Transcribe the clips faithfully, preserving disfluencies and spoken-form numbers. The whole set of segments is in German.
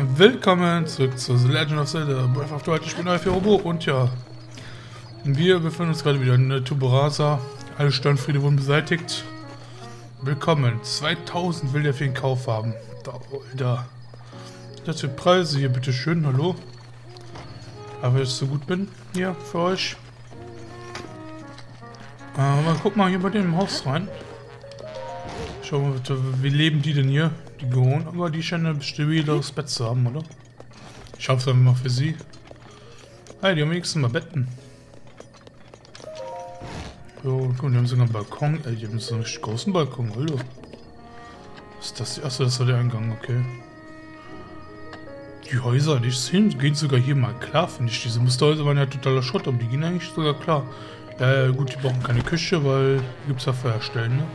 Willkommen zurück zu The Legend of Zelda Breath of the Wild. Ich bin euer Robo und ja, wir befinden uns gerade wieder in der Tuberasa. Alle Störenfriede wurden beseitigt. Willkommen. zweitausend will der für den Kauf haben. Da, da. Das sind Preise hier, bitteschön. Hallo. Aber ich so gut bin hier für euch. Äh, mal guck mal hier bei dem Haus rein. Schau mal, wie leben die denn hier? Die gewohnt, aber die scheinen ein stabileres Bett zu haben, oder? Ich hoffe es einfach mal für sie. Hey, die haben wenigstens mal Betten. So, guck, die haben sogar einen Balkon. Ey, die haben so einen richtig großen Balkon, hallo. Was ist das? Achso, das war der Eingang, okay. Die Häuser, die sind, gehen sogar hier mal klar, finde ich. Diese Musterhäuser waren ja totaler Schrott, aber die gehen eigentlich sogar klar. Ja, ja, gut, die brauchen keine Küche, weil die gibt es ja Feuerstellen, ne?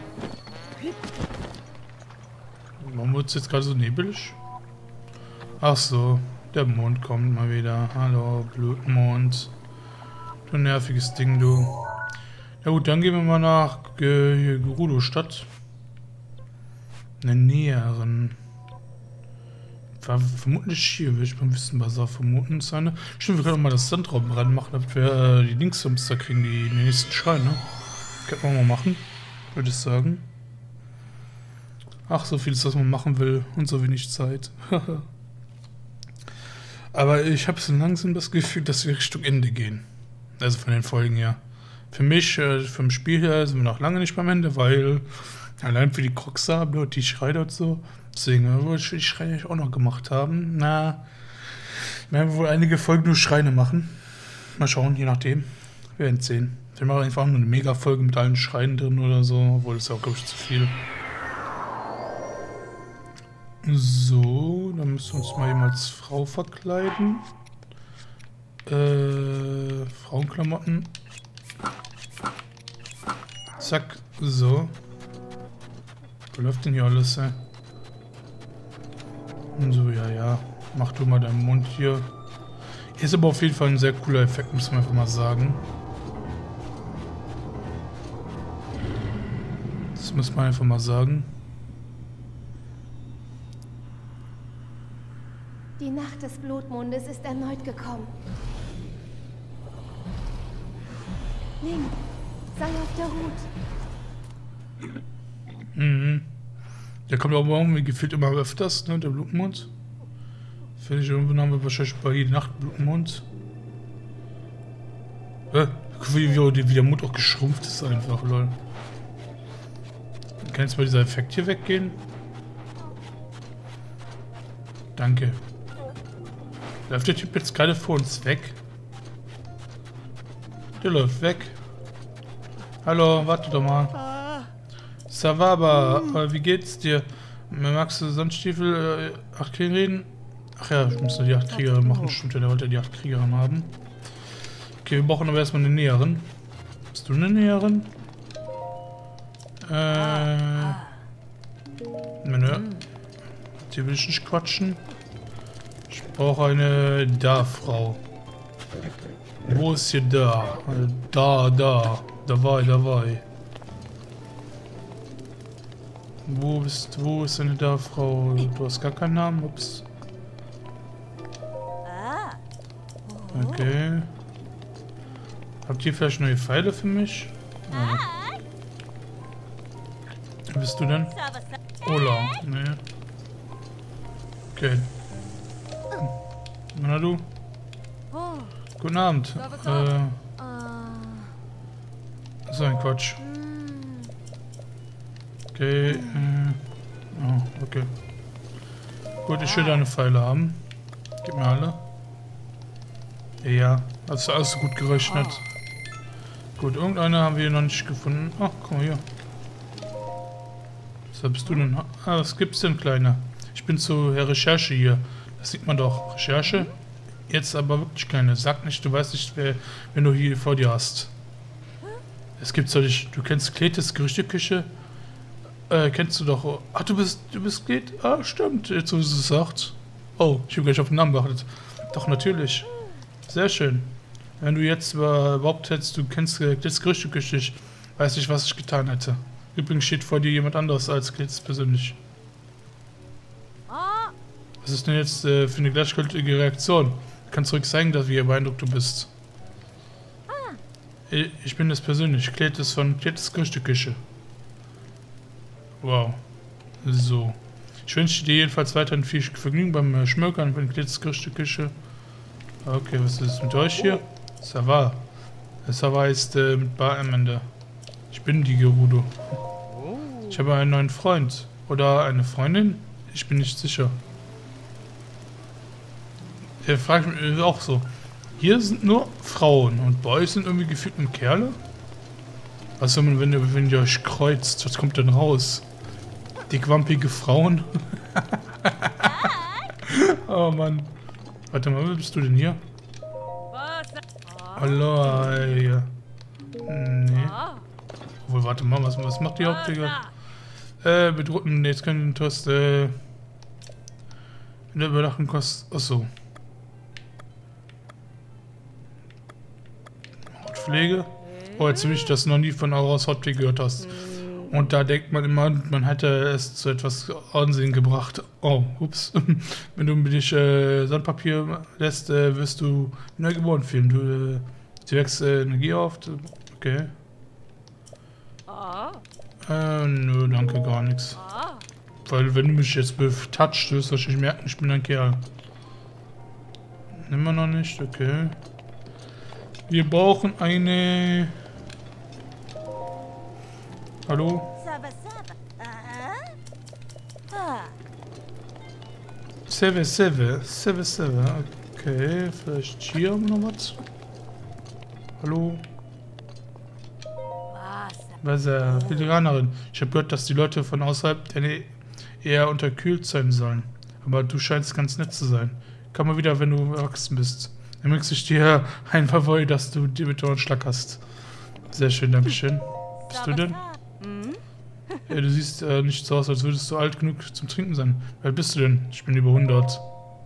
Warum wird es jetzt gerade so nebelig? Ach so, der Mond kommt mal wieder. Hallo, Blutmond. Du nerviges Ding, du. Ja gut, dann gehen wir mal nach äh, Gerudo-Stadt. Eine Näherin. War vermutlich hier, will ich mal wissen, was da vermuten sein. Stimmt, wir können auch mal das Sandraum ranmachen, damit wir äh, die Linkshamster kriegen, die, die nächsten Schreine. Können wir mal machen, würde ich sagen. Ach, so vieles, was man machen will und so wenig Zeit. Aber ich habe so langsam das Gefühl, dass wir Richtung Ende gehen. Also von den Folgen her. Für mich, äh, vom Spiel her, sind wir noch lange nicht beim Ende, weil allein für die Crocs haben und die Schreine und so. Deswegen wollte ich die Schreine auch noch gemacht haben. Na, wir werden wohl einige Folgen nur Schreine machen. Mal schauen, je nachdem. Wir werden sehen. Wir machen einfach nur eine Mega-Folge mit allen Schreinen drin oder so, obwohl das ist ja auch, glaube ich, zu viel. So, dann müssen wir uns mal eben als Frau verkleiden. Äh, Frauenklamotten. Zack, so. Wo läuft denn hier alles, ey? So, ja, ja. Mach du mal deinen Mund hier. Hier ist aber auf jeden Fall ein sehr cooler Effekt, muss man einfach mal sagen. Das muss man einfach mal sagen. Die Nacht des Blutmondes ist erneut gekommen. Link, sei auf der Hut. Mhm. Der kommt aber irgendwie gefühlt immer öfters, ne, der Blutmond. Finde ich, irgendwann haben wir wahrscheinlich bei jeder Nacht Blutmond. Hä? Wie, wie, wie der Mond auch geschrumpft ist einfach, lol. Kann jetzt mal dieser Effekt hier weggehen? Danke. Läuft der Typ jetzt gerade vor uns weg? Der läuft weg. Hallo, warte doch mal. Savaba, äh, wie geht's dir? Magst du Sandstiefel äh, acht Krieger reden? Ach ja, ich muss nur die acht Krieger machen. Stimmt ja, der wollte ja die acht Kriegerin haben. Okay, wir brauchen aber erstmal eine Näherin. Bist du eine Näherin? Äh. Nö. Hier will ich nicht quatschen. Ich brauche eine Da-Frau. Wo ist hier da? Da, da. Dabei, dabei. Wo bist wo ist eine Da-Frau? Du hast gar keinen Namen? Ups. Okay. Habt ihr vielleicht neue Pfeile für mich? Ja. Wer bist du denn? Ola. Nee. Okay. Na du? Guten Abend. Äh. So ein Quatsch. Okay. Äh. Oh, okay. Gut, ich will deine Pfeile haben. Gib mir alle. Ja, hast du alles so gut gerechnet. Gut, irgendeine haben wir hier noch nicht gefunden. Ach, komm mal hier. Was bist du denn? Ah, was gibt's denn, Kleiner? Ich bin zur Recherche hier. Das sieht man doch. Recherche? Jetzt aber wirklich keine. Sag nicht, du weißt nicht, wer, wenn du hier vor dir hast. Es gibt's doch nicht. Du kennst Kletes Gerüchteküche? Äh, kennst du doch. Ach, du bist, du bist Klet? Ah, stimmt. Jetzt, wo du es sagst. Oh, ich habe gleich auf den Namen geachtet. Doch, natürlich. Sehr schön. Wenn du jetzt überhaupt hättest, du kennst Kletes Gerüchteküche, ich weiß nicht, was ich getan hätte. Übrigens steht vor dir jemand anderes als Kletes persönlich. Was ist denn jetzt äh, für eine gleichgültige Reaktion? Du kannst ruhig zeigen, dass wie beeindruckt du bist. Ich, ich bin es persönlich. Klettes von Klettes Gerüchteküche. Wow. So. Ich wünsche dir jedenfalls weiterhin viel Vergnügen beim äh, Schmökern von Klettes Gerüchteküche. Okay, was ist mit euch hier? Sava. Sava ist äh, mit Bar am Ende. Ich bin die Gerudo. Ich habe einen neuen Freund. Oder eine Freundin? Ich bin nicht sicher. Er fragt mich auch so. Hier sind nur Frauen und bei euch sind irgendwie gefühlt nur Kerle? Was, wenn, wenn, ihr, wenn ihr euch kreuzt, was kommt denn raus? Dickwampige Frauen? Oh Mann. Warte mal, wie bist du denn hier? Hallo, ey. Nee. Obwohl, warte mal, was, was macht die Hauptfigur? Äh, bedrohten, nee, jetzt können wir den Toast, äh... in der Überdachung kostet... Achso. Hautpflege? Oh, jetzt will ich das noch nie von Auras Hautpflege gehört hast. Und da denkt man immer, man hätte es zu etwas Ansehen gebracht. Oh, ups. Wenn du mich äh, Sandpapier lässt, äh, wirst du neugeboren fühlen. Du, äh, du wächst äh, Energie auf. Okay. Äh, nö, danke, gar nichts. Weil wenn du mich jetzt betouchst, wirst du wahrscheinlich merken, ich bin ein Kerl. Nehmen wir noch nicht, okay. Wir brauchen eine... Hallo? Seve, Seve, Seve, Seve. Okay, vielleicht hier haben wir noch was. Hallo? Was, äh, Veteranerin. Ich habe gehört, dass die Leute von außerhalb der eher unterkühlt sein sollen. Aber du scheinst ganz nett zu sein. Komm mal wieder, wenn du erwachsen bist. Dann möchte ich dir ein Favor, dass du dir mit Ohren Schlag hast. Sehr schön, dankeschön. Bist du denn? Ja, du siehst äh, nicht so aus, als würdest du alt genug zum Trinken sein. Wie alt bist du denn? Ich bin über hundert.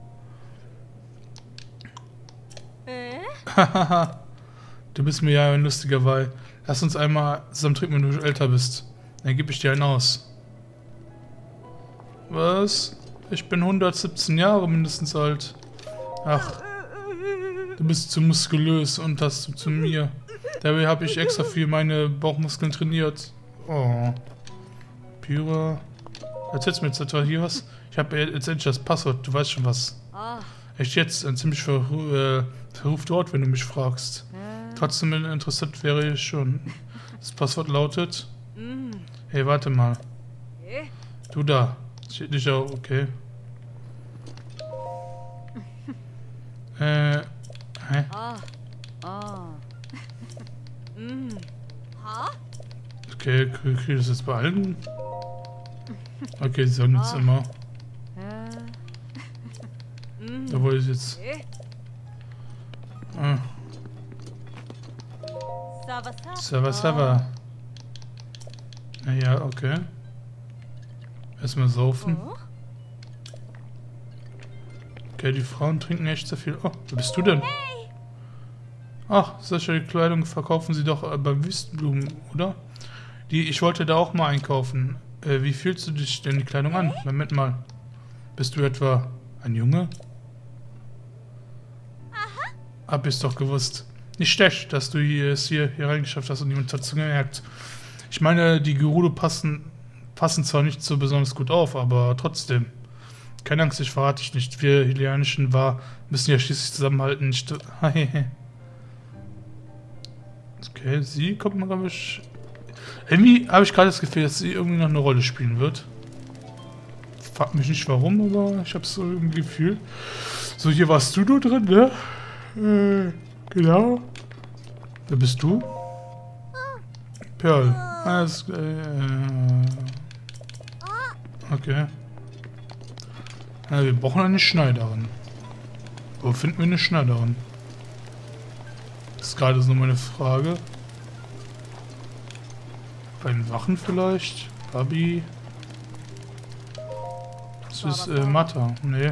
Hahaha. Du bist mir ja ein lustiger Weih. Lass uns einmal zusammen trinken, wenn du älter bist. Dann gebe ich dir einen aus. Was? Ich bin hundertsiebzehn Jahre mindestens alt. Ach. Du bist zu muskulös und das zu, zu mir. Dabei habe ich extra für meine Bauchmuskeln trainiert. Oh. Pyra. Erzählst du mir jetzt etwa hier was? Ich habe jetzt endlich das Passwort. Du weißt schon was. Echt jetzt? Ein ziemlich verru äh, verrufter Ort, wenn du mich fragst. Trotzdem interessant wäre ich schon. Das Passwort lautet... Hey, warte mal. Du da. Steht nicht auch, okay. Äh... Hä? Okay, kriege ich das jetzt bei allen? Okay, sie sagen jetzt immer. Da wollte ich jetzt... Ah. Sava, Sava. Naja, okay. Erstmal saufen. Okay, die Frauen trinken echt sehr viel. Oh, wer bist du denn? Ach, solche Kleidung verkaufen sie doch äh, beim Wüstenblumen, oder? Die, ich wollte da auch mal einkaufen. Äh, wie fühlst du dich denn die Kleidung an? Moment mal. Bist du etwa ein Junge? Hab ich's doch gewusst. Nicht schlecht, dass du hier, es hier, hier reingeschafft hast und niemand dazu gemerkt. Ich meine, die Gerudo passen, passen zwar nicht so besonders gut auf, aber trotzdem. Keine Angst, ich verrate dich nicht. Wir Hylianischen war, müssen ja schließlich zusammenhalten. Nicht. Okay, sie kommt mal, glaube ich. Irgendwie habe ich gerade das Gefühl, dass sie irgendwie noch eine Rolle spielen wird. Frag mich nicht warum, aber ich habe so ein Gefühl. So, hier warst du nur drin, ne? Äh, genau. Wer bist du? Pearl. Alles, äh, okay. Ja, wir brauchen eine Schneiderin. Wo finden wir eine Schneiderin? Das ist gerade so meine Frage. Bei den Wachen vielleicht? Babi? Das ist äh, Mata. Nee.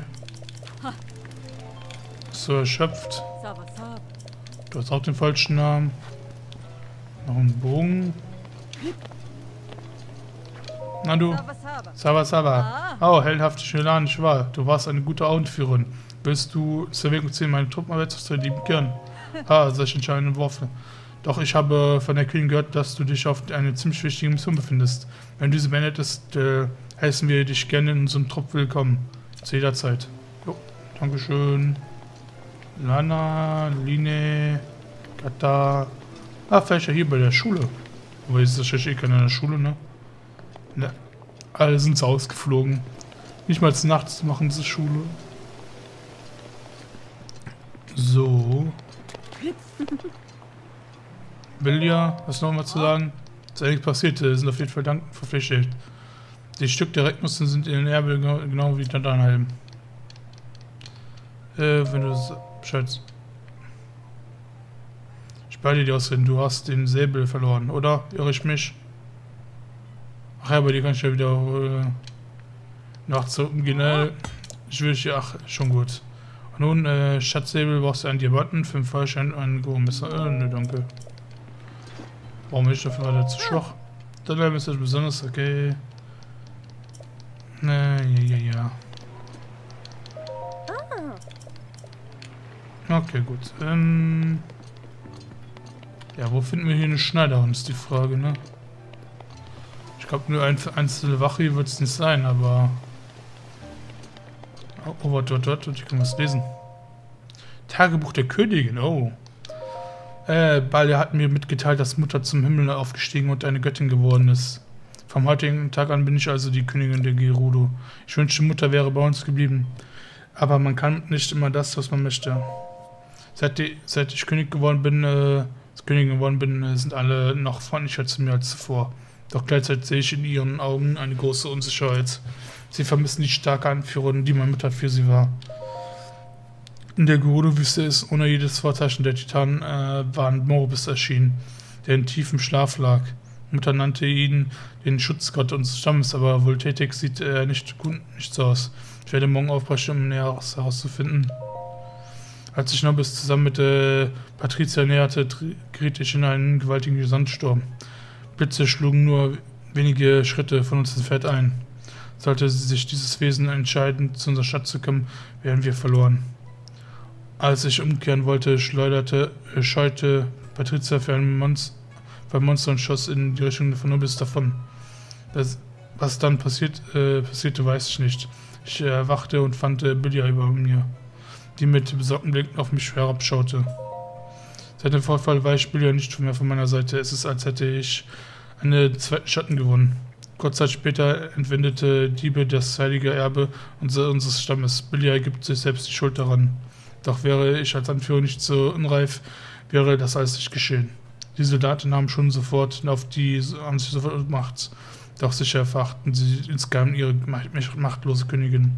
So erschöpft. Du hast auch den falschen Namen. Noch ein Bogen. Na du. Saba, Saba. Oh, heldhafte Schelan, nicht wahr? Du warst eine gute Augenführerin. Willst du zur Erwägung ziehen, meine Truppen arbeitest zu lieben gern? Ah, solch entscheidende Worte. Doch ich habe von der Queen gehört, dass du dich auf eine ziemlich wichtige Mission befindest. Wenn du sie beendest, äh, heißen wir dich gerne in unserem Trupp willkommen. Zu jeder Zeit. Jo, dankeschön. Lana, Line, Kata. Ah, vielleicht ja hier bei der Schule. Aber jetzt ist das wahrscheinlich eh keiner in der Schule, ne? Ne. Alle sind ausgeflogen. Nicht mal nachts machen sie Schule. So. Vilja, was noch mal zu sagen? Was eigentlich passiert, sind auf jeden Fall danken verpflichtet. Die Stück der Recknussen sind in den Erbe genau wie Danheim. Äh, wenn du das Bescheid. Ich beide dir ausreden, du hast den Säbel verloren, oder? Irre ich mich? Ach ja, aber die kann ich ja wieder äh, nachzugehen. Äh, ich will dich, ach, schon gut. Und nun, äh, Schatzsäbel, brauchst du einen Diamanten, fünf Feuersteine und ein Go-Messer. Äh, ne, danke. Warum bin ich dafür gerade zu schwach? Dann ist das besonders okay. Ne, ja, ja, ja. Okay, gut. Ähm. Ja, wo finden wir hier eine Schneiderin, ist die Frage, ne? Ich glaube, nur eine einzelne Wache wird es nicht sein, aber... Oh, oh, warte, warte, warte, ich kann was lesen. Tagebuch der Königin, oh. Äh, Balja hat mir mitgeteilt, dass Mutter zum Himmel aufgestiegen und eine Göttin geworden ist. Vom heutigen Tag an bin ich also die Königin der Gerudo. Ich wünschte, Mutter wäre bei uns geblieben. Aber man kann nicht immer das, was man möchte. Seit, die, seit ich König geworden bin, äh, Königin geworden bin, äh, sind alle noch freundlicher zu mir als zuvor. Doch gleichzeitig sehe ich in ihren Augen eine große Unsicherheit. Sie vermissen die starke Anführerin, die meine Mutter für sie war. In der Gerudo-Wüste ist ohne jedes Vorzeichen der Titanen äh, war ein Morobis erschienen, der in tiefem Schlaf lag. Mutter nannte ihn den Schutzgott unseres Stammes, aber wohltätig sieht er nicht gut nicht so aus. Ich werde morgen aufbrechen, um Näheres herauszufinden. Als ich Nobis zusammen mit äh, Patricia näherte, geriet ich in einen gewaltigen Sandsturm. Blitze schlugen nur wenige Schritte von uns ins Feld ein. Sollte sich dieses Wesen entscheiden, zu unserer Stadt zu kommen, wären wir verloren. Als ich umkehren wollte, schleuderte, äh, scheute Patricia für ein, Monst für ein Monster und schoss in die Richtung von Nobis davon. Das, was dann passiert, äh, passierte, weiß ich nicht. Ich erwachte äh, und fand äh, Bilja über mir, die mit besorgten Blicken auf mich herabschaute. Seit dem Vorfall weiß Bilja nicht mehr von meiner Seite. Es ist, als hätte ich einen zweiten Schatten gewonnen. Kurz Zeit später entwendete Diebe das heilige Erbe unseres Stammes. Bilja gibt sich selbst die Schuld daran. Doch wäre ich als Anführer nicht so unreif, wäre das alles nicht geschehen. Die Soldaten haben schon sofort auf die haben sich sofort Macht. Doch sicher verachten sie insgeheim ihre machtlose Königin.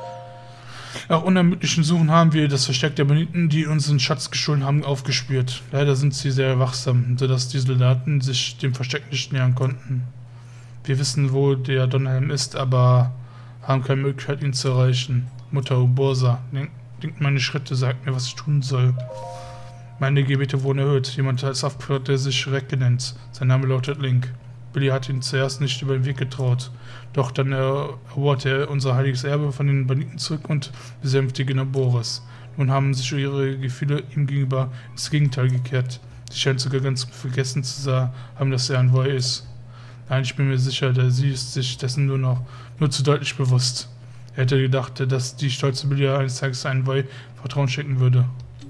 Nach unermüdlichen Suchen haben wir das Versteck der Banditen, die unseren Schatz gestohlen haben, aufgespürt. Leider sind sie sehr wachsam, sodass die Soldaten sich dem Versteck nicht nähern konnten. Wir wissen, wo der Donnerhelm ist, aber haben keine Möglichkeit, ihn zu erreichen. Mutter Uborsa, denkt meine Schritte, sagt mir, was ich tun soll. Meine Gebete wurden erhöht. Jemand als Aufpört, der sich Reck nennt. Sein Name lautet Link. Billy hat ihn zuerst nicht über den Weg getraut. Doch dann eroberte er unser heiliges Erbe von den Banditen zurück und besänftigte Boris. Nun haben sich ihre Gefühle ihm gegenüber ins Gegenteil gekehrt. Sie scheint sogar ganz vergessen zu haben, dass er ein Voy ist. Nein, ich bin mir sicher, der sie ist sich dessen nur noch nur zu deutlich bewusst. Er hätte gedacht, dass die stolze Billy eines Tages einen Voy Vertrauen schenken würde.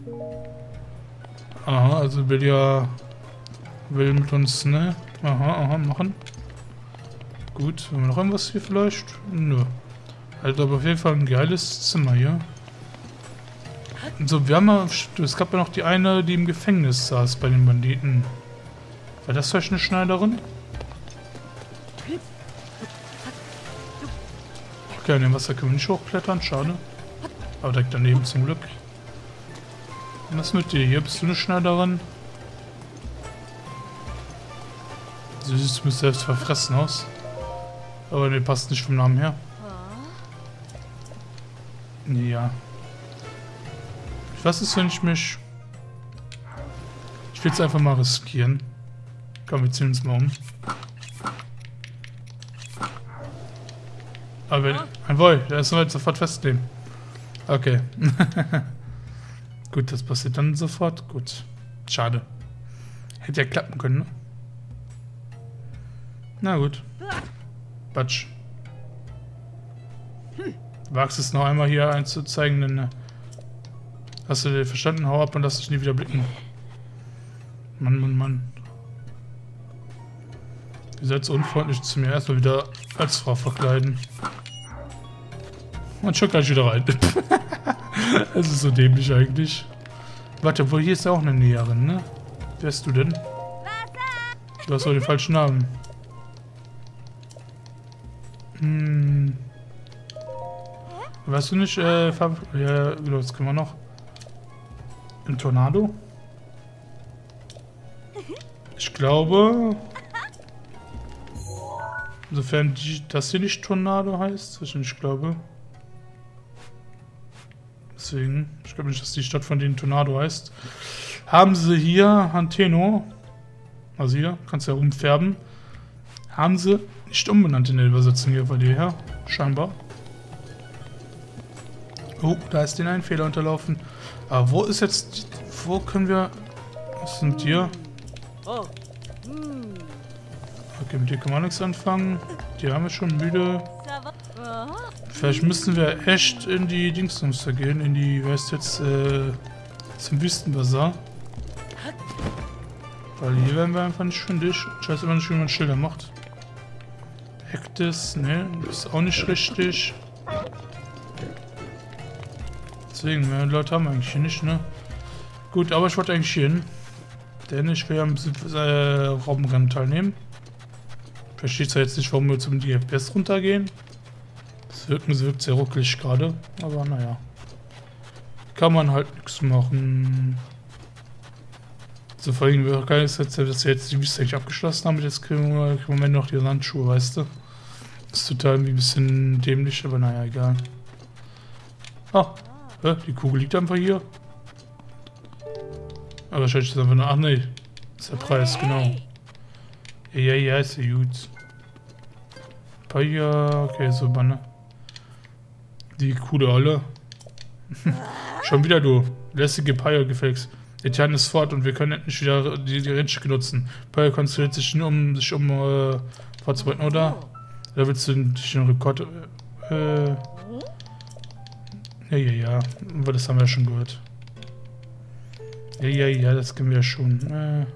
Aha, also Billy will mit uns, ne? Aha, aha, machen. Gut, haben wir noch irgendwas hier vielleicht? Nö. Also aber auf jeden Fall ein geiles Zimmer hier. So, wir haben ja, es gab ja noch die eine, die im Gefängnis saß bei den Banditen. War das vielleicht eine Schneiderin? Okay, an dem Wasser können wir nicht hochklettern, schade. Aber direkt daneben zum Glück. Was mit dir hier? Bist du eine Schneiderin? Sie sieht zumindest selbst verfressen aus. Aber ne, passt nicht vom Namen her. Ja. Was ist, wenn ich mich... Ich will es einfach mal riskieren. Komm, wir ziehen uns mal um. Aber ein Boy, da ist wir sofort festnehmen. Okay. Gut, das passiert dann sofort. Gut. Schade. Hätte ja klappen können, ne? Na gut. Batsch. Wagst es noch einmal hier einzuzeigen, denn hast du dir verstanden? Hau ab und lass dich nie wieder blicken. Mann, Mann, Mann. Ihr seid so unfreundlich zu mir. Erstmal wieder als Frau verkleiden. Und schon gleich wieder rein. Das ist so dämlich eigentlich. Warte, wo hier ist ja auch eine Näherin, ne? Wer bist du denn? Du hast doch den falschen Namen. Hm. Weißt du nicht, äh, Farb ja, genau, das können wir noch. Ein Tornado? Ich glaube... Insofern die, das hier nicht Tornado heißt, was ich nicht glaube. Deswegen, ich glaube nicht, dass die Stadt von denen Tornado heißt. Haben sie hier Hanteno, also hier, kannst du ja rumfärben, haben sie nicht umbenannt in der Übersetzung hier bei dir her, scheinbar. Oh, da ist denen ein Fehler unterlaufen. Aber wo ist jetzt, wo können wir, was sind hier? Okay, mit dir kann man nichts anfangen. Die haben wir schon müde. Vielleicht müssen wir echt in die Dingsumster gehen, in die, wer ist jetzt, äh, zum Wüstenbazar. Weil hier werden wir einfach nicht fündig. Ich weiß immer nicht, wie man Schilder macht. Hektis, ne, ist auch nicht richtig. Deswegen, mehr Leute haben wir eigentlich hier nicht, ne? Gut, aber ich wollte eigentlich hier hin. Denn ich will ja ein bisschen äh, Robbenrennen teilnehmen. Versteht zwar jetzt nicht, warum wir zum F P S runtergehen. Das wirkt, das wirkt sehr ruckelig gerade, aber naja. Kann man halt nichts machen. So, vor allem wäre auch geil, dass wir jetzt die Wüste eigentlich abgeschlossen haben. Jetzt kriegen wir im Moment noch die Landschuhe, weißt du. Das ist total irgendwie ein bisschen dämlich, aber naja, egal. Ah, hä? Die Kugel liegt einfach hier. Aber wahrscheinlich ist es einfach nur. Ach nee, das ist der Preis, genau. Ja, ja, ja, ist ja gut. Paya, okay, so Banne. Die coole Olle. Schon wieder du. Lässige Paya gefälligst. Etienne ist fort und wir können endlich wieder die, die Rennstücke nutzen. Paya konzentriert sich nur um sich um äh, vorzubereiten, oder? Da willst du dich einen Rekord. Äh. Ja, ja, ja. Aber das haben wir ja schon gehört. Ja, ja, ja, das kennen wir ja schon. Äh.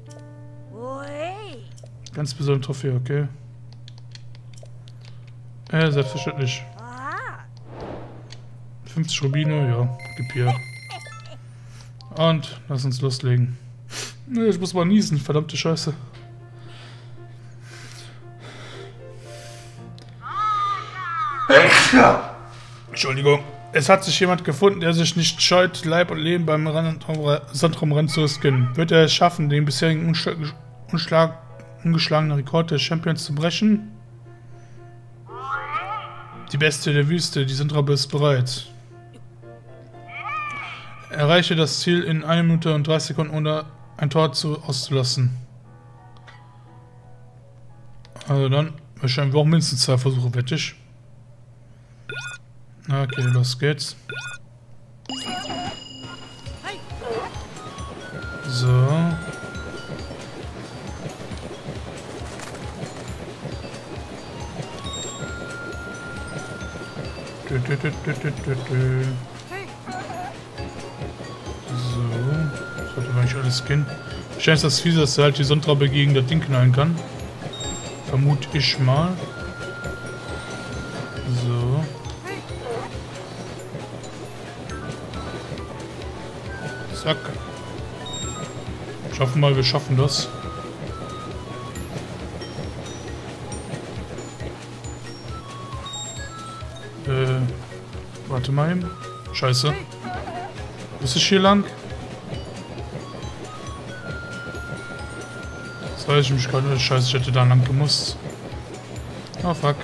Ganz besondere Trophäe, okay. Ja, selbstverständlich. fünfzig Rubine, ja, gib hier. Und lass uns loslegen. Ich muss mal niesen, verdammte Scheiße. Entschuldigung. Es hat sich jemand gefunden, der sich nicht scheut, Leib und Leben beim Sandraumrennen zu riskieren. Wird er es schaffen, den bisherigen Unschlag, Unschlag, ungeschlagenen Rekord des Champions zu brechen? Die Bestie der Wüste, die Sindrabe ist bereit. Erreiche das Ziel in einer Minute und dreißig Sekunden, ohne ein Tor zu, auszulassen. Also dann, wahrscheinlich auch mindestens zwei Versuche, wette ich. Okay, los geht's. So. Dö, dö, dö, dö, dö, dö. So. Sollte man eigentlich alles gehen. Wahrscheinlich ist das fiese, dass er halt die Sonnentraube gegen das Ding knallen kann. Vermute ich mal. So. Zack. Schaffen wir mal, wir schaffen das. Äh, warte mal eben. Scheiße. Ist es hier lang? Das weiß ich mich gerade. Scheiße, ich hätte da lang gemusst. Oh fuck.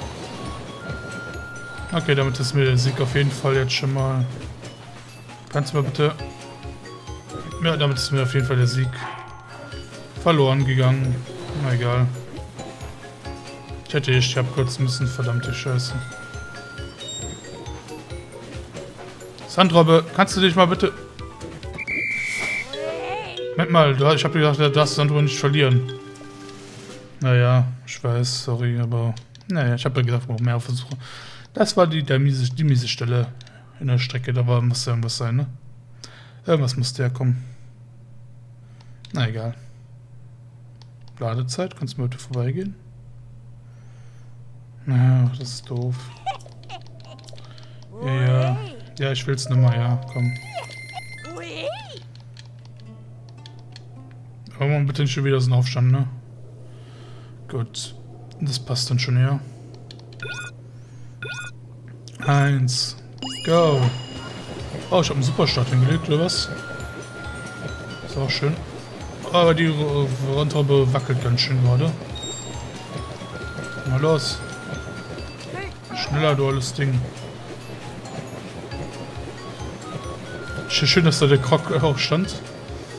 Okay, damit ist mir der Sieg auf jeden Fall jetzt schon mal. Kannst du mal bitte. Ja, damit ist mir auf jeden Fall der Sieg verloren gegangen. Na egal. Ich hätte ich hab kurz müssen, verdammte Scheiße. Sandrobbe, kannst du dich mal bitte... Moment mal, du, ich hab gedacht, du darfst Sandrobbe nicht verlieren. Naja, ich weiß, sorry, aber... Naja, ich hab ja gedacht, wir brauchen mehr Versuche. Das war die, der miese, die miese Stelle in der Strecke, da war, muss irgendwas sein, ne? Irgendwas musste herkommen. Na egal. Ladezeit, kannst du mal bitte vorbeigehen? Ach, das ist doof. Ja, ja. Ja, ich will's nimmer, ja, komm. Aber mal bitte nicht schon wieder so einen Aufstand, ne? Gut. Das passt dann schon, ja. Eins. Go. Oh, ich habe einen Superstart hingelegt, oder was? Ist auch schön. Aber die Rundtraube wackelt ganz schön gerade. Mal los. Schneller, du alles Ding. Schön, dass da der Krog auch stand. So.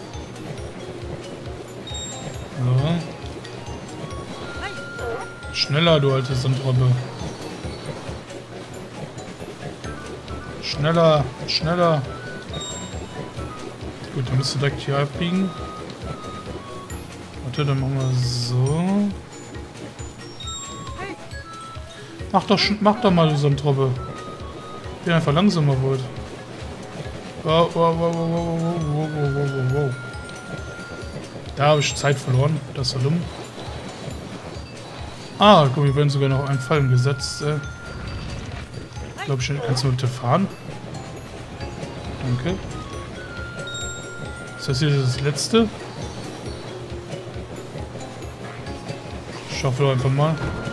Schneller, du alte Sandrobbe. Schneller, schneller. Gut, dann müsst du direkt hier abbiegen. Warte, dann machen wir so. Mach doch, mach doch mal, du Sandrobbe. Ich bin einfach langsamer wollt. Wow, wow, wow, wow, wow, wow, wow, wow, wow. Da habe ich Zeit verloren. Das war dumm. Ah, guck, wir werden sogar noch einen Fallen gesetzt. Äh. Ich glaube, ich kannst du bitte fahren. Danke. Ist das hier das letzte? Ich hoffe einfach mal.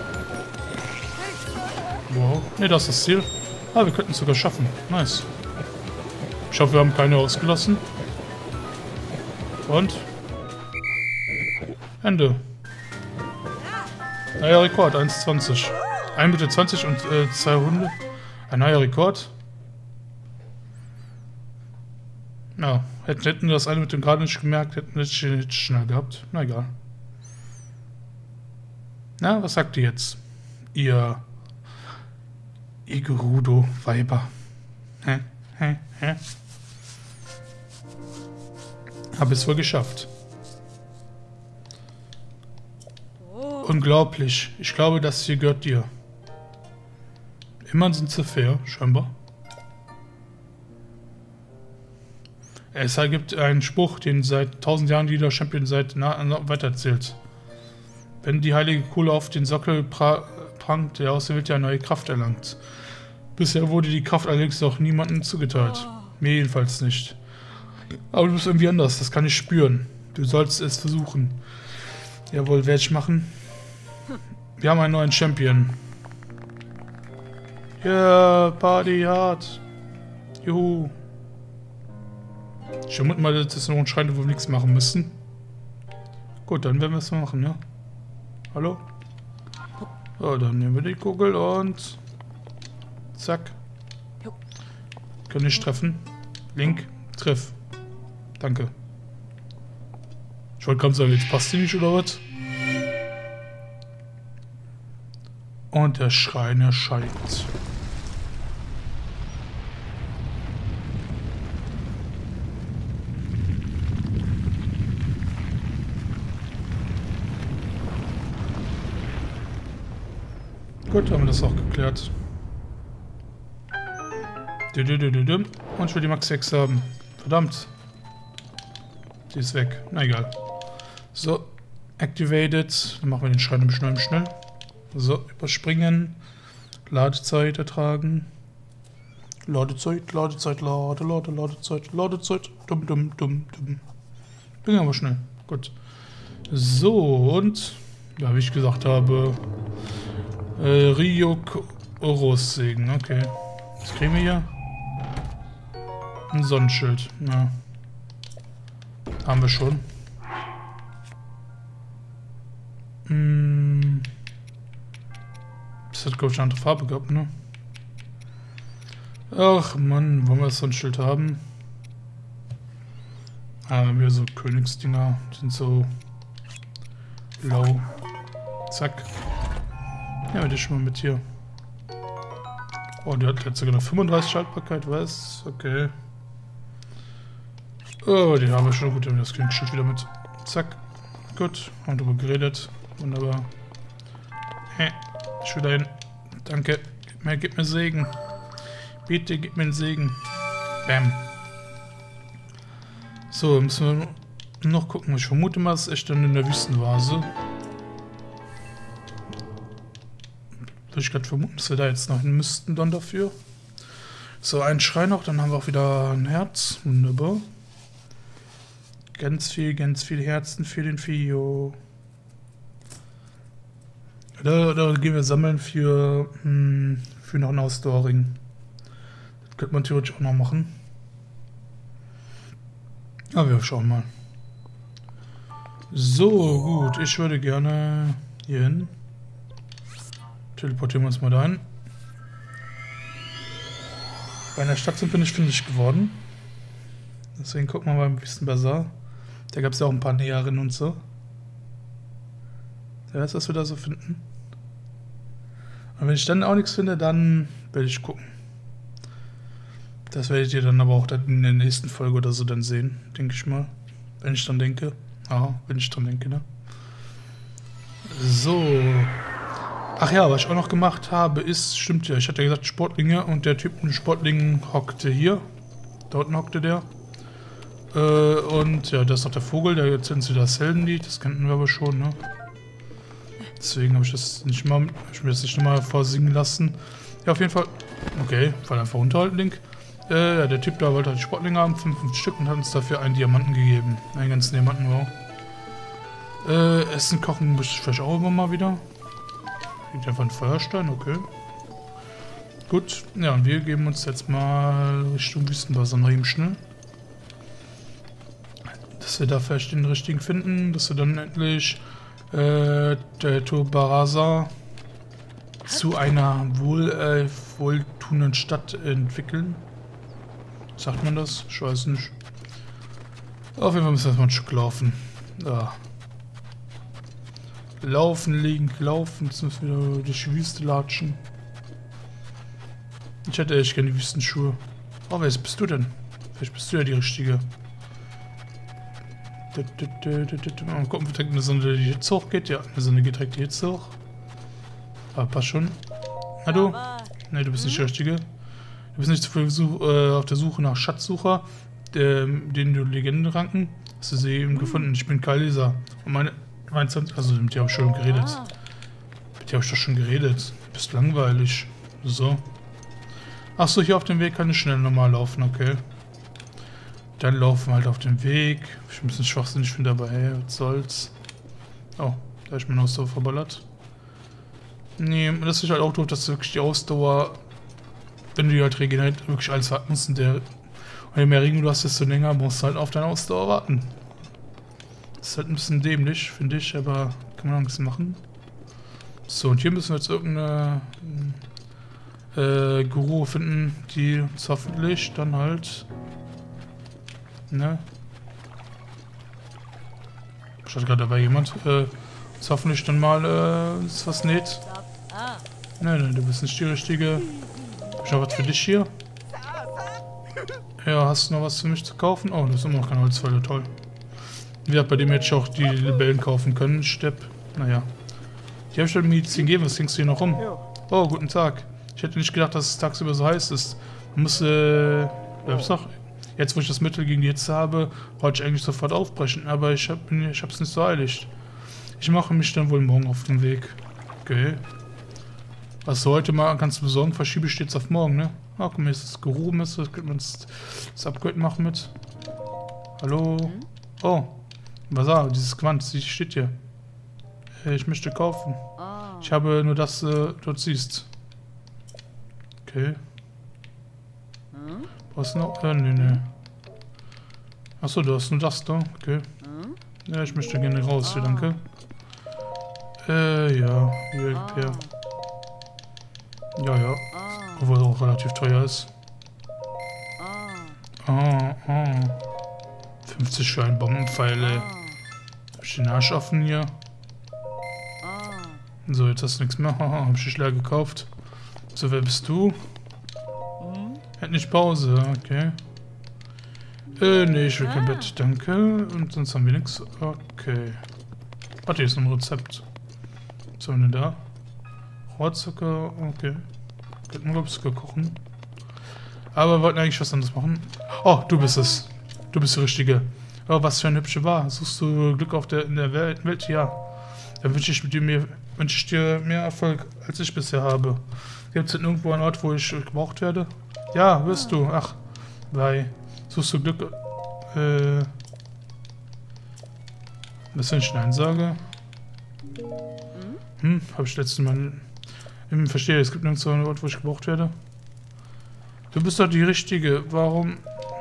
Wow. Ne, das ist das Ziel. Ah, wir könnten es sogar schaffen. Nice. Ich hoffe, wir haben keine ausgelassen. Und? Ende. Neuer Rekord, eins zwanzig. ein Minute zwanzig und äh, zwei Hunde. Ein neuer Rekord. Ja, hätten, hätten wir das eine mit dem gerade nicht gemerkt, hätten wir es nicht schnell gehabt. Na egal. Na, was sagt ihr jetzt? Ihr... Ihr Gerudo-Weiber. Hä? Hä? Hä? Hab es wohl geschafft. Unglaublich. Ich glaube, das hier gehört dir. Immerhin sind sie fair, scheinbar. Es gibt einen Spruch, den seit tausend Jahren jeder Champion seit weitererzählt. Wenn die heilige Kuhle auf den Sockel pra prangt, der Auserwählte eine neue Kraft erlangt. Bisher wurde die Kraft allerdings auch niemandem zugeteilt. Mir jedenfalls nicht. Aber du bist irgendwie anders, das kann ich spüren. Du sollst es versuchen. Jawohl, werde ich machen. Wir haben einen neuen Champion. Yeah, Party hard. Juhu. Ich vermute mal, das ist noch ein Schrein, wo wir nichts machen müssen. Gut, dann werden wir es mal machen, ja? Hallo? So, dann nehmen wir die Kugel und... Zack. Kann ich treffen. Link, triff. Danke. Ich wollte gerade sagen, jetzt passt die nicht, oder was? Und der Schrein erscheint. Gut, haben wir das auch geklärt. Und ich will die Max sechs haben. Verdammt. Die ist weg. Na egal. So, activated. Dann machen wir den Schrein im Schnell, im Schnell. So, überspringen. Ladezeit ertragen. Ladezeit, Ladezeit, Lade, Lade, Ladezeit, Ladezeit. Dumm, dumm, dumm, dumm. Ging aber schnell. Gut. So, und... Ja, wie ich gesagt habe... Äh, Ryuk Oros-Segen. Okay. Was kriegen wir hier? Ein Sonnenschild. Ja. Haben wir schon. Hm. Das hat, glaube ich, eine andere Farbe gehabt, ne? Ach, Mann. Wollen wir das Sonnenschild haben? Ah, wir haben hier so Königsdinger. Die sind so low. Zack. Ja, mit dir schon mal mit hier. Oh, der hat jetzt sogar noch fünfunddreißig Haltbarkeit, was? Okay. Oh, den haben wir schon. Gut, wir haben das Klingenschild wieder mit. Zack. Gut, haben drüber geredet. Wunderbar. Hey, ich will dahin. Danke. Gib mir, gib mir Segen. Bitte, gib mir einen Segen. Bam. So, müssen wir noch gucken. Ich vermute mal, es ist echt dann in der Wüstenvase. Würde ich gerade vermuten, dass wir da jetzt noch hin müssten dann dafür. So, ein Schrei noch, dann haben wir auch wieder ein Herz. Wunderbar. Ganz viel, ganz viel Herzen für den Fio. Da, da gehen wir sammeln für, hm, für noch einen Ausdauerring. Das könnte man theoretisch auch noch machen. Aber wir schauen mal. So, gut. Ich würde gerne hier hin. Teleportieren wir uns mal dahin. Bei einer Stadt sind wir nicht fündig geworden. Deswegen gucken wir mal ein bisschen Bazar. Da gab es ja auch ein paar Näherinnen und so. Wer weiß, was wir da so finden. Und wenn ich dann auch nichts finde, dann werde ich gucken. Das werdet ihr dann aber auch dann in der nächsten Folge oder so dann sehen, denke ich mal. Wenn ich dran denke. Ja, wenn ich dran denke, ne? So. Ach ja, was ich auch noch gemacht habe, ist, stimmt ja, ich hatte ja gesagt Sportlinge und der Typ mit Sportlingen hockte hier. Da unten hockte der. Äh, und ja, da ist noch der Vogel, der jetzt sind sie das Heldenlied, das kannten wir aber schon, ne? Deswegen habe ich das nicht mal, hab ich mir das nicht nochmal vorsingen lassen. Ja, auf jeden Fall. Okay, fall einfach runter halt, Link. Äh, ja, der Typ da wollte halt die Sportlinge haben, fünf, fünf Stück und hat uns dafür einen Diamanten gegeben. Einen ganzen Diamanten, wow. Äh, Essen, Kochen muss ich vielleicht auch immer mal wieder. Liegt einfach ein Feuerstein, okay. Gut, ja, und wir geben uns jetzt mal Richtung Wüstenwasser noch eben schnell. Dass wir da vielleicht den richtigen finden, dass wir dann endlich äh, der Turbaraza zu einer wohl, äh, wohltuenden Stadt entwickeln. Sagt man das? Ich weiß nicht. Auf jeden Fall müssen wir erstmal ein Stück laufen. Ja. Laufen, liegen, laufen. Jetzt müssen wir durch die Wüste latschen. Ich hätte echt gerne die Wüstenschuhe. Oh, wer bist du denn? Vielleicht bist du ja die Richtige. Mal gucken, ob direkt eine Sonne, die Hitze hochgeht. Ja, eine Sonne geht direkt die Hitze hoch. Aber passt schon. Na du? Ne, du bist nicht die Richtige. Du bist nicht zu viel äh, auf der Suche nach Schatzsucher, der, den du Legenden ranken. Hast du sie eben gefunden? Ich bin Kalisa. Und meine... Also mit dir habe ich schon geredet. Mit dir habe ich doch schon geredet. Du bist langweilig. So. Achso, hier auf dem Weg kann ich schnell normal laufen, okay. Dann laufen wir halt auf dem Weg. Ich bin ein bisschen schwachsinnig, ich bin dabei. Hey, was soll's. Oh, da habe ich meine Ausdauer verballert. Nee, das ist halt auch doof, dass du wirklich die Ausdauer, wenn du die halt regeneriert, wirklich alles warten musst. Und der, und je mehr Regen du hast, desto länger musst du halt auf deine Ausdauer warten. Das ist halt ein bisschen dämlich, finde ich, aber kann man auch ein bisschen machen. So, und hier müssen wir jetzt irgendeine äh, Guru finden, die uns hoffentlich dann halt, ne? Schaut gerade dabei jemand, äh, uns hoffentlich dann mal, äh, ist was näht. Nein, nein, du bist nicht die Richtige. Hab ich noch was für dich hier? Ja, hast du noch was für mich zu kaufen? Oh, das ist immer noch kein Holzfäller, toll. Ja, bei dem hätte ich auch die Libellen kaufen können, Stepp. Naja. Die habe ich halt Medizin gegeben, was hängst du hier noch rum? Oh, guten Tag. Ich hätte nicht gedacht, dass es tagsüber so heiß ist. Man muss, äh, noch, jetzt wo ich das Mittel gegen die Hitze habe, wollte ich eigentlich sofort aufbrechen, aber ich hab, ich hab's nicht so eilig. Ich mache mich dann wohl morgen auf den Weg. Okay. Was du heute mal kannst du besorgen, verschiebe ich jetzt auf morgen, ne? Ach, guck mal, ist das gehoben ist, das könnte man das, das Upgrade machen mit. Hallo? Oh. Was war dieses Quant? Sie steht hier. Ich möchte kaufen. Ich habe nur das, äh, dort siehst. Okay. Was noch? Äh, nee, nee. Achso, du hast nur das da. Okay. Ja, ich möchte gerne raus hier, danke. Äh, ja. Hier, hier. Ja, ja. Obwohl es auch relativ teuer ist. Ah, ah. fünfzig für einen Bombenpfeil, ey. Hab ich den Arsch offen hier? So, jetzt hast du nichts mehr. Haha, hab ich dich leer gekauft. So, wer bist du? Hat nicht Pause, okay. Äh, nee, ich will kein Bett, danke. Und sonst haben wir nichts. Okay. Warte, hier ist noch ein Rezept. Was haben wir denn da? Rohrzucker, okay. Könnten wir Zucker kochen. Aber wir wollten eigentlich was anderes machen. Oh, du bist es. Du bist die Richtige. Oh, was für eine hübsche Wahl. Suchst du Glück auf der, in der Welt? Welt? Ja. Dann wünsche ich, dir mehr, wünsche ich dir mehr Erfolg, als ich bisher habe. Gibt es denn irgendwo einen Ort, wo ich gebraucht werde? Ja, wirst du. Ach, bei. Suchst du Glück? Äh. Was wenn ich Nein sage? Hm, habe ich letztes Mal. Ich verstehe, es gibt nirgendwo einen Ort, wo ich gebraucht werde. Du bist doch die Richtige. Warum?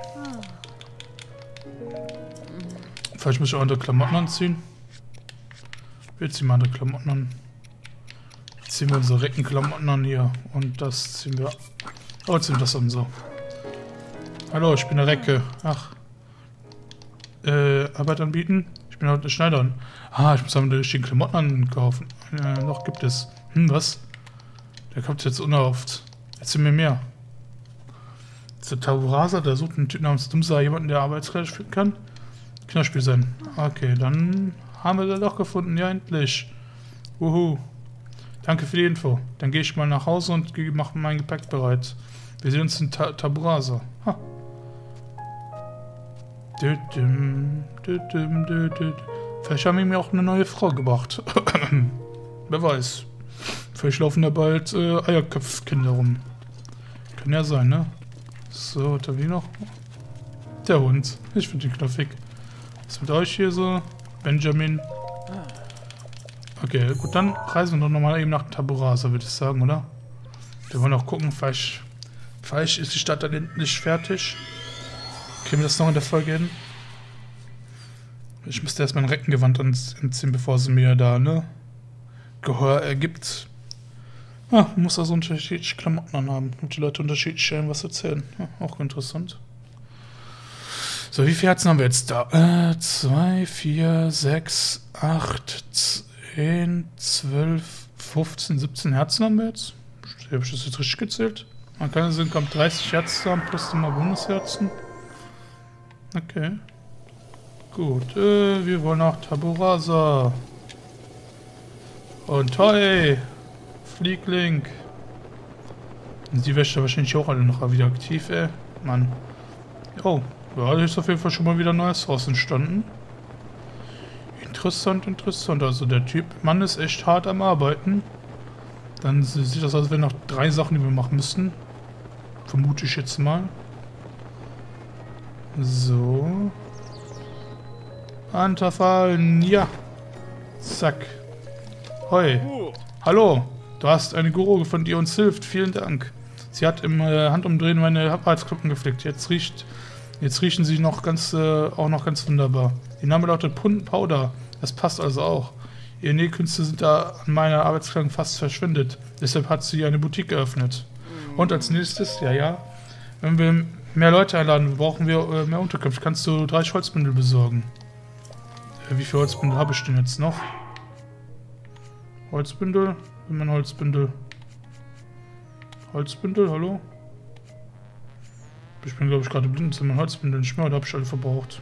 Vielleicht muss ich auch andere Klamotten anziehen. Wir ziehen mal andere Klamotten an. Jetzt ziehen wir unsere Reckenklamotten an hier. Und das ziehen wir. Oh, ziehen wir das an so. Hallo, ich bin der Recke. Ach. Äh, Arbeit anbieten? Ich bin heute Schneider. Ah, ich muss aber die richtigen Klamotten ankaufen. Äh, noch gibt es. Hm, was? Der kommt jetzt unerhofft. Erzähl mir mehr. Der Taburasa, der sucht einen Typ namens Dumsa, jemanden, der Arbeitskleider spielen kann. Kinderspiel sein. Okay, dann haben wir das doch gefunden. Ja, endlich. Wuhu. Danke für die Info. Dann gehe ich mal nach Hause und mache mein Gepäck bereit. Wir sehen uns in Ta Taburasa. Ha. Vielleicht haben wir mir auch eine neue Frau gebracht. Wer weiß. Vielleicht laufen da bald äh, Eierköpfkinder rum. Kann ja sein, ne? So, da wie noch? Der Hund. Ich finde den knuffig. Was mit euch hier so? Benjamin. Okay, gut, dann reisen wir doch nochmal eben nach Taburasa, würde ich sagen, oder? Wir wollen auch gucken, vielleicht, vielleicht ist die Stadt dann endlich fertig. Kriegen wir das noch in der Folge hin? Ich müsste erst mein Reckengewand anziehen, bevor sie mir da, ne? Gehör ergibt. Ah, man muss also unterschiedliche Klamotten anhaben und die Leute unterschiedlich was erzählen. Ja, auch interessant. So, wie viele Herzen haben wir jetzt da? Äh, zwei, vier, sechs, acht, zehn, zwölf, fünfzehn, siebzehn Herzen haben wir jetzt. Habe ich das jetzt richtig gezählt? Man kann also kommt dreißig Herzen haben plus immer Bonusherzen. Okay. Gut, äh, wir wollen nach Taburasa. Und hoi! Fliegling! Und die Wäsche wahrscheinlich auch alle noch wieder aktiv, ey. Mann. Oh, ja, da ist auf jeden Fall schon mal wieder ein neues Haus entstanden. Interessant, interessant. Also der Typ, Mann ist echt hart am Arbeiten. Dann sieht das aus, als wären noch drei Sachen, die wir machen müssten. Vermute ich jetzt mal. So. Anterfallen, ja. Zack. Hoi. Hallo. Du hast eine Guru gefunden, die uns hilft. Vielen Dank. Sie hat im äh, Handumdrehen meine Arbeitsknochen geflickt. Jetzt riecht, jetzt riechen sie noch ganz, äh, auch noch ganz wunderbar. Die Name lautet Pund Powder. Das passt also auch. Ihre Nähkünste sind da an meiner Arbeitskleidung fast verschwindet. Deshalb hat sie eine Boutique geöffnet. Und als nächstes, ja, ja, wenn wir mehr Leute einladen, brauchen wir äh, mehr Unterkünfte. Kannst du dreißig Holzbündel besorgen? Äh, wie viele Holzbündel habe ich denn jetzt noch? Holzbündel? Immer ein Holzbündel. Holzbündel, hallo? Ich bin, glaube ich, gerade blind. Sind mein Holzbündel nicht mehr oder habe ich alle verbraucht?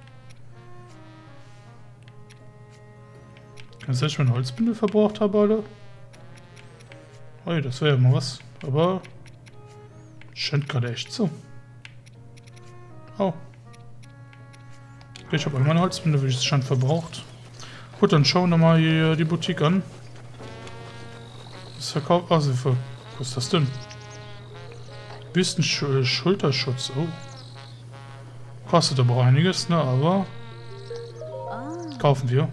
Kann es sein, dass ich mein Holzbündel verbraucht habe, Alter? Oh, das wäre ja mal was. Aber scheint gerade echt so. Oh. Okay, ich habe einmal ein Holzbündel, wie es scheint, verbraucht. Gut, dann schauen wir mal hier die Boutique an. Das verkauft. Also, was ist das denn? Büsten-Schulterschutz. Oh. Kostet aber auch einiges, ne? Aber. Kaufen wir.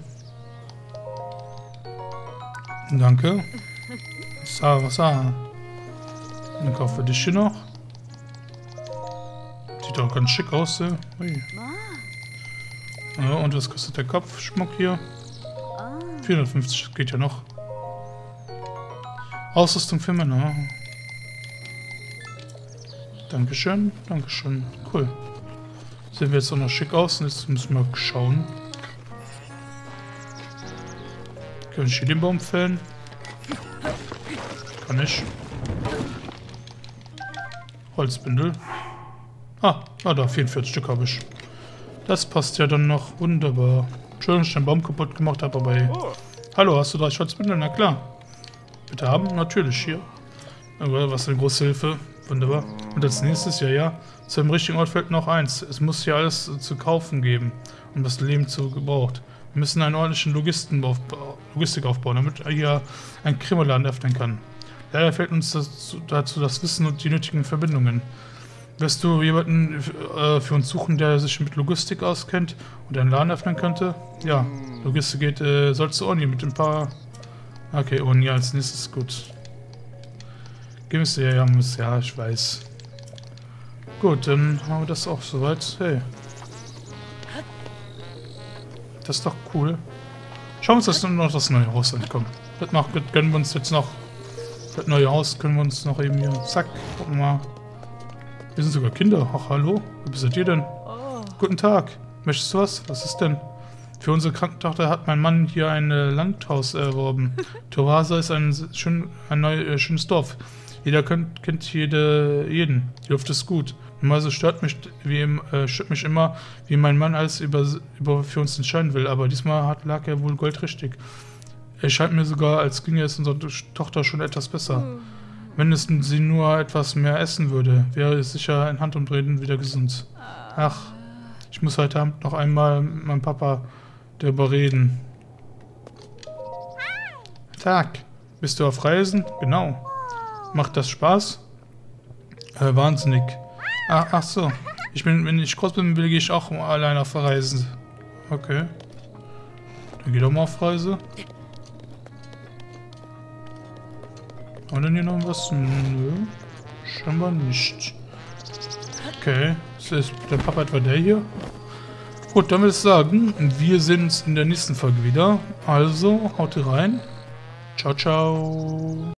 Danke. So, was ah. Dann kaufen wir dich hier noch. Sieht auch ganz schick aus, ey. Ui. Ja, und was kostet der Kopfschmuck hier? vierhundertfünfzig geht ja noch. Ausrüstung für Männer. Dankeschön, Dankeschön. Cool. Sehen wir jetzt auch noch schick aus und jetzt müssen wir schauen. Können wir hier den Baum fällen? Kann ich. Holzbündel. Ah, ah, da, vierundvierzig Stück habe ich. Das passt ja dann noch wunderbar. Entschuldigung, dass ich den Baum kaputt gemacht habe, aber ey. Hallo, hast du dreißig Holzbündel? Na klar. Bitte haben? Natürlich, hier. Aber was eine große Hilfe. Wunderbar. Und als nächstes, ja, ja, zu dem richtigen Ort fällt noch eins. Es muss hier alles zu kaufen geben, um das Leben zu gebraucht. Wir müssen einen ordentlichen Logisten aufba- Logistik aufbauen, damit er hier einen Krimmerladen öffnen kann. Leider fehlt uns das, dazu das Wissen und die nötigen Verbindungen. Wirst du jemanden äh, für uns suchen, der sich mit Logistik auskennt und einen Laden öffnen könnte? Ja, Logistik geht, äh, sollst du Oni mit ein paar... Okay, Oni als nächstes, gut. Gib es dir, ja, ja, ich weiß. Gut, dann haben wir das auch soweit. Hey. Das ist doch cool. Schauen wir uns das noch das neue Haus an. Komm. Das noch, das gönnen wir uns jetzt noch. Das neue Haus können wir uns noch eben hier. Zack. Gucken wir mal. Wir sind sogar Kinder. Ach, hallo. Wie seid ihr denn? Oh. Guten Tag. Möchtest du was? Was ist denn? Für unsere Krankentochter hat mein Mann hier ein äh, Landhaus erworben. Torvasa ist ein, schön, ein neu, äh, schönes Dorf. Jeder kennt, kennt jede, jeden. Die Luft ist gut. Normalerweise stört mich, wie, äh, stört mich immer, wie mein Mann alles über, über für uns entscheiden will. Aber diesmal hat, lag er wohl goldrichtig. Es scheint mir sogar, als ginge es unserer Tochter schon etwas besser. Mhm. Wenn es sie nur etwas mehr essen würde, wäre es sicher in Handumdrehen wieder gesund. Ach, ich muss heute Abend noch einmal mit meinem Papa darüber reden. Tag, bist du auf Reisen? Genau. Macht das Spaß? Äh, wahnsinnig. Ach, ach so. Ich bin, wenn ich groß bin, will ich auch mal allein auf Reisen. Okay. Dann geh doch mal auf Reise. Haben wir denn hier noch was? Nö. Scheinbar nicht. Okay. Ist der Papa etwa der hier? Gut, dann würde ich sagen, wir sehen uns in der nächsten Folge wieder. Also, haut rein. Ciao, ciao.